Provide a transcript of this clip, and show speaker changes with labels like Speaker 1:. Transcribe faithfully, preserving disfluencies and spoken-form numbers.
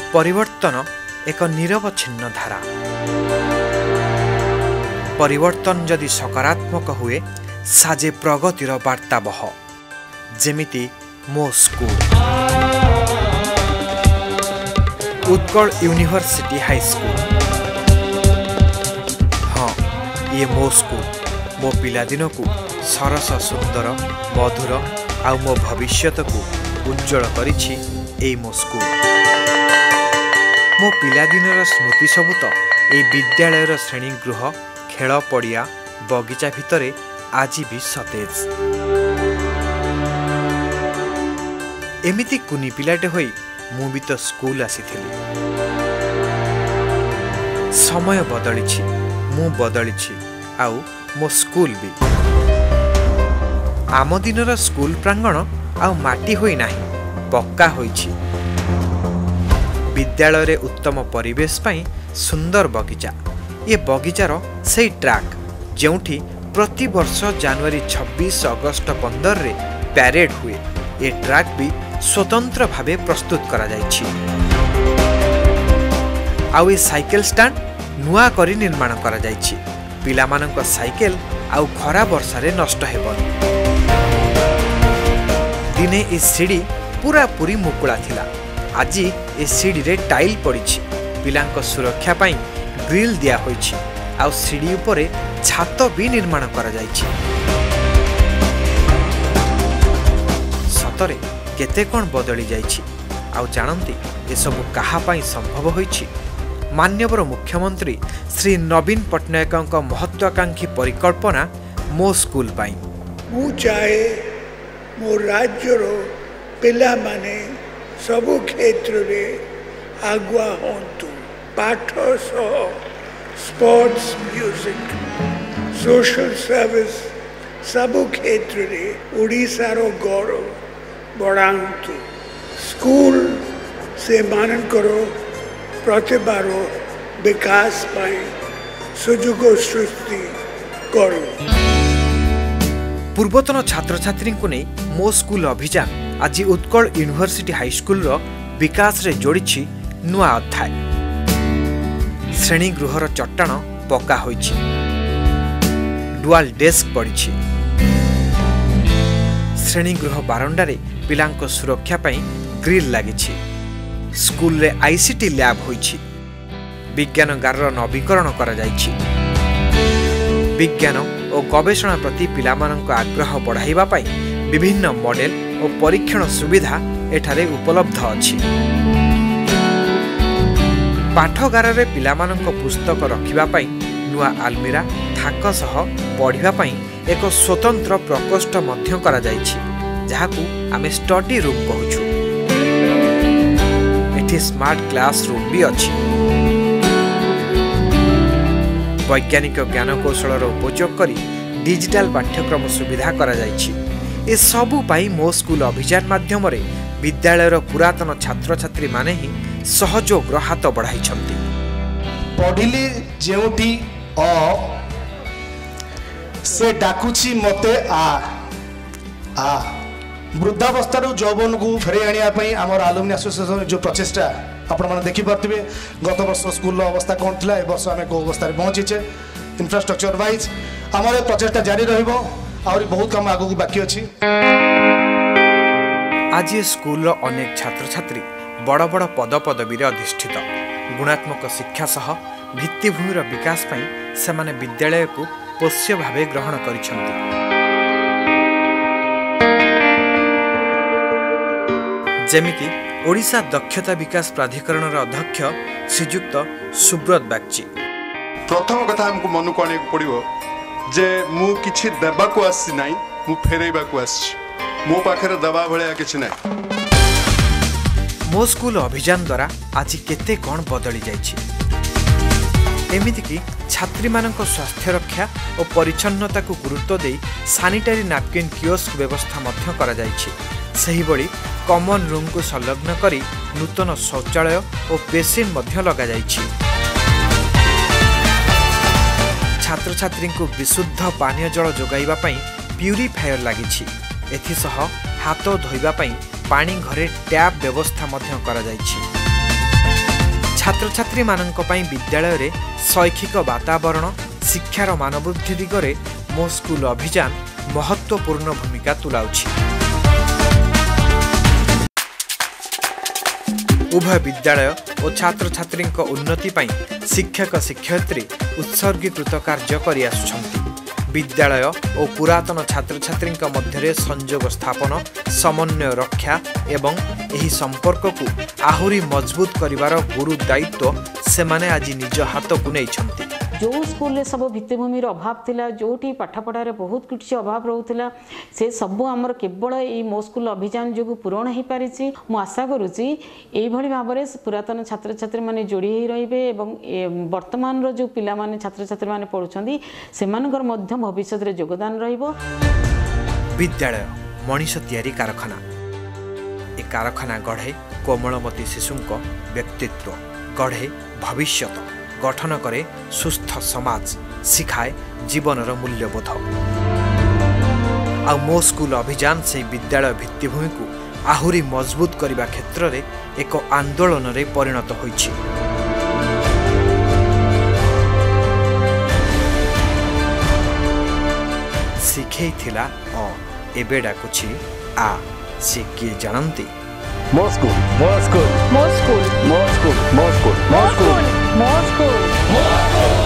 Speaker 1: परिवर्तन एक निरवच्छिन्न धारा। परिवर्तन जदि सकारात्मक हुए साजे प्रगतिर वार्ता बह जेमिति मो school Utkal university high school. हाँ ये मो स्कूल मो पिलादिन को सरस सुंदर मधुर आ मो भविष्यत को उज्जवल करिछि ए मो स्कूल। मो पिलादिनर स्मृति सबु तो ए विद्यालयर श्रेणीगृह खेल पड़िया बगीचा भितरे आज भी सतेज। एमिति कुनी पिलाटे होई मु भी तो स्कूल आसीथिली। समय बदलिछि मु बदलिछि आउ मो स्कूल भी। आम दिनर स्कूल प्रांगण आउ माटी होई नाही पक्का होईछि। विद्यालय रे उत्तम परिवेश पाई सुंदर बगीचा। ये बगीचार से ट्रैक जोठी प्रति वर्ष जनवरी छब्बीस अगस्त पंद्रह रे पैरेड हुए। ये ट्रैक भी स्वतंत्र भावे प्रस्तुत करा जायछि। आउ ये साइकिल स्टैंड नुआ करी निर्माण करा जायछि। पिलामानंक साइकिल आउ खरा वर्षा रे नष्ट हेबनी। दिने ए सीढ़ी पूरा पूरी मुकुला थिला। आज ए सीढ़ी रे टाइल पड़िछि। पिलांक सुरक्षा पाई ग्रिल दिया होइछि। आउ सीढ़ी उपरे छात भी निर्माण करा जायछि। सतरे केते कोन बदली जायछि। आउ जानंती ए सब कहा पाई संभव होइछि। माननीय मुख्यमंत्री श्री नवीन पट्टनायक महत्वाकांक्षी परिकल्पना मो स्कूल पाई।
Speaker 2: मु चाहे मो राज्यर पिला माने सबु क्षेत्र रे आगुआ होंतु। पाठ सह स्पोर्ट्स म्यूजिक सोशल सर्विस सबु क्षेत्र रे ओडिशा रो गौरव बढ़ाऊँ। स्कूल से मानन करो प्रतिभा रो विकास पाई सुजोग सृष्टि करो।
Speaker 1: पूर्वतन छात्र छात्री को नहीं मो स्कूल अभियान आज उत्कल यूनिवर्सिटी हाई स्कूल रो विकास रे जोड़िछि नुआ अध्याय। श्रेणी गृहर चट्टाण पक्का होइछि। Dual desk पड़िछि। श्रेणी गृह बारंडारे पिलांक सुरक्षा पाई ग्रिल लागिछि। स्कूल रे आईसीटी लैब होइछि। विज्ञानगार नवीकरण करा जाइछि। विज्ञान और गवेषणा प्रति पिलामानंक आग्रह बढ़ाइबा पाई विभिन्न मॉडल और परीक्षण सुविधा एठारे उपलब्ध अछि। पाठगार रे पिलामानंक पुस्तक रखिबा पाई नुआ आलमीरा थाक सह पढ़िबा पाई एक स्वतंत्र प्रकोष्ठ मध्य करा जाइछि। जहाकू आमे स्टडी रूम कहूछु। एठी स्मार्ट क्लास रूम भी अछि। वैज्ञानिक ज्ञान कौशल उपयोग करी डिजिटल पाठ्यक्रम सुविधा करा जाइछि। ए सबु पाई मो स्कूल अभियान माध्यम रे विद्यालयर पुरातन छात्र छात्री माने ही सहयोग हाथ बढ़ाई छंती।
Speaker 3: पढ़िली जेउटी अ से डाकुछि मते आ आ वृद्धावस्था यौवन को फेरे आनिया पई हमर आलुमनी एसोसिएशन जो प्रचेष्टा आपण माने देखि पारथिबे। गत वर्ष स्कूल अवस्था कोन थिला ए वर्ष हमें को अवस्था रे पहुंचीचे। इंफ्रास्ट्रक्चर वाइज हमर प्रचेष्टा जारी रहिबो और बहुत काम आगु बाकी अछि।
Speaker 1: आज स्कूल रो अनेक छात्र छात्री बड़ बड़ पद पदवी रे अधिष्ठित। गुणात्मक शिक्षा सह भित्तिभूमिर विकास पाई सेमाने विद्यालय को पोष्य भावे ग्रहण करिसंती। जेमिति ओडिशा दक्षता विकास प्राधिकरण अध्यक्ष श्रीयुक्त सुब्रत बागची।
Speaker 4: प्रथम कथा हमको मन को आने पड़ो जे मु किछि देबा को आसी नाही मु फेरैबा को आसी। मो पाखरे दबा भलिया किछि नाही।
Speaker 1: मो स्कूल अभियान द्वारा आज केते कोन बदली जाइछि। एमिति कि छात्री मानक स्वास्थ्य रक्षा और परिच्छन्नता को गुरुत्व दे सैनिटरी नैपकिन कियोस्क व्यवस्था मध्य करा जाइछि। सही बड़ी कॉमन रूम को संलग्न करी नूतन शौचालय और बेसिन मध्य लगा जाइछि। छात्र छात्री को विशुद्ध पानीय जल जोगाइबा पई प्यूरीफायर लागिछि। एथिसह हाथ धोइबा पई पानी घरे टैप व्यवस्था मध्य करा जाइछि। छात्र छात्री माननक पई विद्यालय रे शैक्षिक वातावरण शिक्षार मानवृद्धि दिगरे मो स्कूल अभियान महत्वपूर्ण भूमिका तुलाउछि। उभय विद्यालय और छात्र छात्री उन्नति पई शिक्षक शिक्षयित्री उत्सर्गीकृत कार्य करि आसुछंती। विद्यालय और पुरातन छात्र छात्री मध्य संयोग स्थापन समन्वय रक्षा एवं एही संपर्क को आहुरी मजबूत करिवार गुरु दायित्व से माने आज निज हाथ को नहीं।
Speaker 5: जो स्कूल सब भित्तिभूमि अभाव थिला जोटी पाठपढ़ार बहुत किसी अभाव रोला से सब आमर केवल ये मो स्कूल अभियान जो पूरण हो पारी। मु आशा करुच्ची यही भाव में पुरातन छात्र छात्री मैंने जोड़ी रे वर्तमान जो पिला माने छात्र छात्री मैंने पढ़ुंट से भविष्य में योगदान रहिबो।
Speaker 1: विद्यालय मनीष तैयारी कारखाना ए कारखाना गढ़े कोमलमती शिशुंक व्यक्तित्व गढ़े भविष्य गठन करे सुस्थ समाज शिखाए जीवनर मूल्यबोध। आ मो स्कूल अभियान से विद्यालय भित्तिभूमि को आहुरी मजबूत करने क्षेत्र में एक आंदोलन रे परिणत होइछि। शिखे थिला अ एबे डाकुछि आ से किए जानती।
Speaker 6: मो स्कूल मो स्कूल
Speaker 5: मो स्कूल
Speaker 6: मो स्कूल मो स्कूल
Speaker 5: मो स्कूल मो स्कूल।